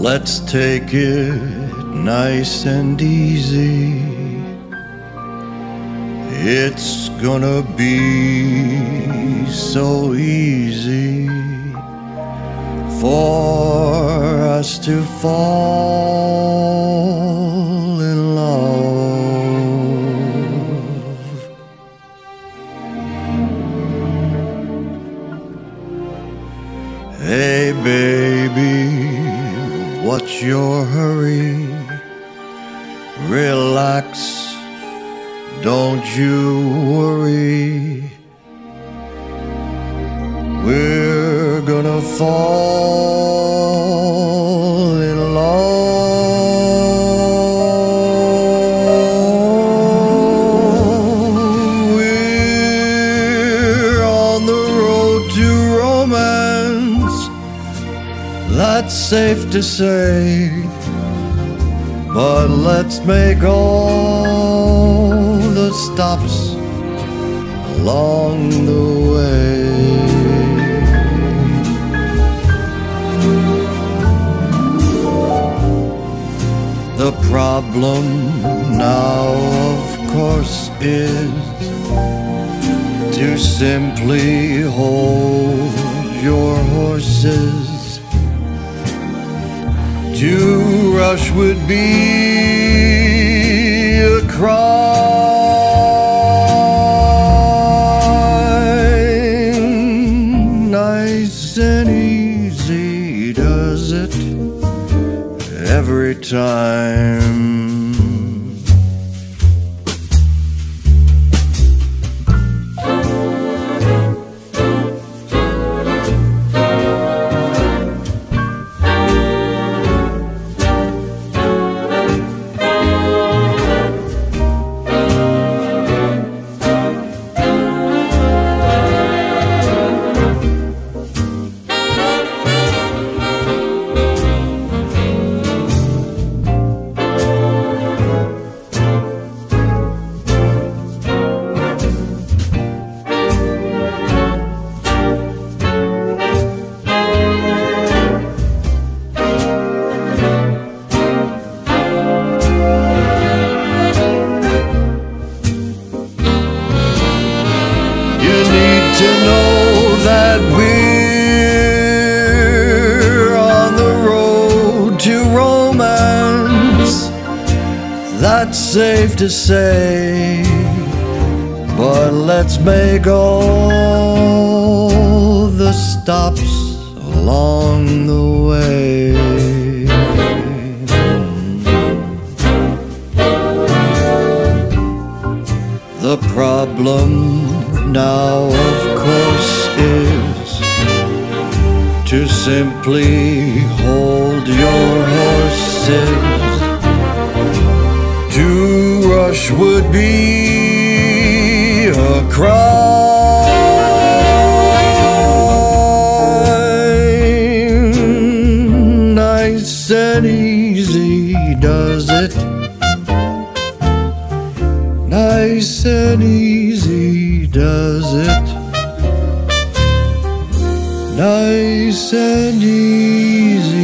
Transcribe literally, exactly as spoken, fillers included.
let's take it nice and easy. It's gonna be so easy for us to fall in love. Hey baby, what's your hurry? Relax, don't you worry. We're gonna fall in love. We're on the road to romance, that's safe to say. But let's make all the stops along the way. The problem now, of course, is to simply hold your horses. To rush would be a crime. Nice and easy does it every time. To know that we're on the road to romance, that's safe to say. But let's make all the stops along the way. The problem now, of course, is to simply hold your horses. To rush would be a crime. Nice and easy does it. Nice and easy does it. Nice and easy